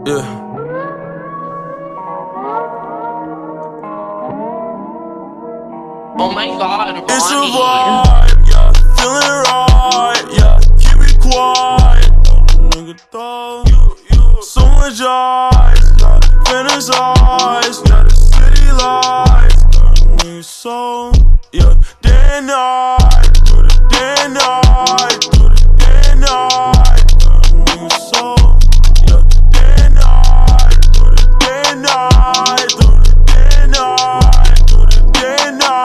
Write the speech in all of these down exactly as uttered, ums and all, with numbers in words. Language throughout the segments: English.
Yeah. Oh my god, Ronnie. It's a vibe, yeah, feeling right, yeah, keep it quiet. Nigga thought, so much eyes, yeah, fantasize, yeah, the city lights, nigga so, yeah, day and night, through the day and night, through the day and night, nigga so, yeah, day and night, through the day and night, through the day and night, through the day and night.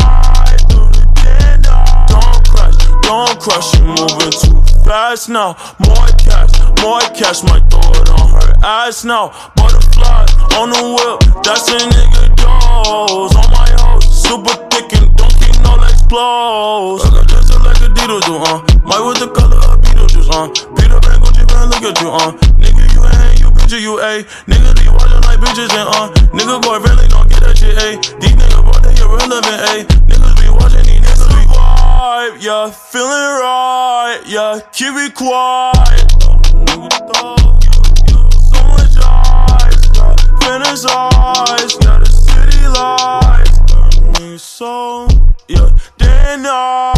Don't crush, you moving too fast now. More cash, more cash, might throw it on her ass now. Butterflies on the whip, that's a nigga dose. On my house, super thick and don't keep no legs closed. I got just like a Dito do, uh. Might with the color of Beetlejuice, uh. Peter Pan, Gucci man, look at you, uh. Nigga, you ain't, you picture, you A. Niggas be watching like bitches and, uh. Nigga, boy, really don't get that shit, A. These niggas, boy, they irrelevant, A. Niggas be watching, these niggas be vibe, yeah, feeling right, yeah, keep it quiet. So much eyes, yeah, fantasize, yeah, the city lights, got me so, yeah, day and night.